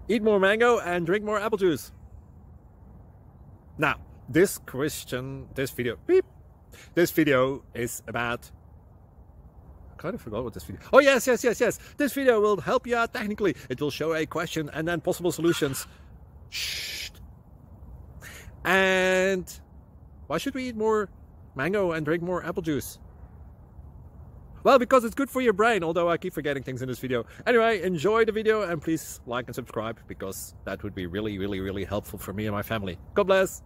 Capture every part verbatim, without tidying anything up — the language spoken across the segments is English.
Eat more mango and drink more apple juice. Now, this question, this video, beep, this video is about, I kind of forgot what this video, oh yes, yes, yes, yes. This video will help you out technically. It will show a question and then possible solutions. Shh. And why should we eat more mango and drink more apple juice? Well, because it's good for your brain, although I keep forgetting things in this video. Anyway, enjoy the video and please like and subscribe, because that would be really, really, really helpful for me and my family. God bless!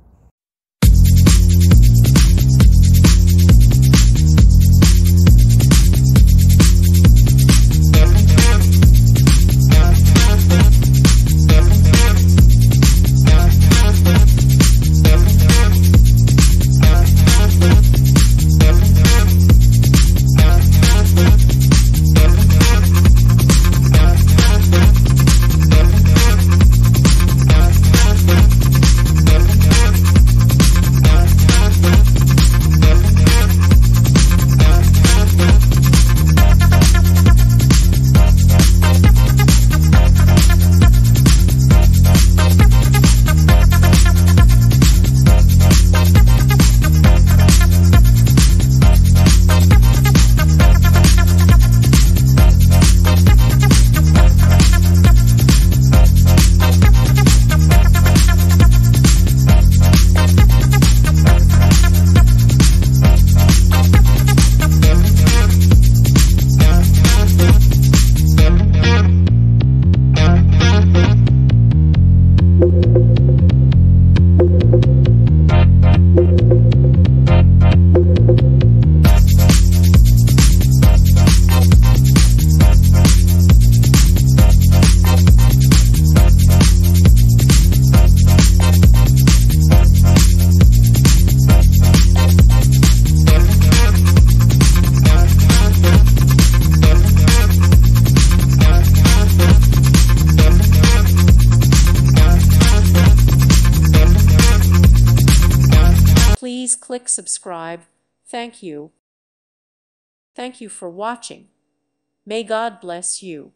Please click subscribe. Thank you. Thank you for watching. May God bless you.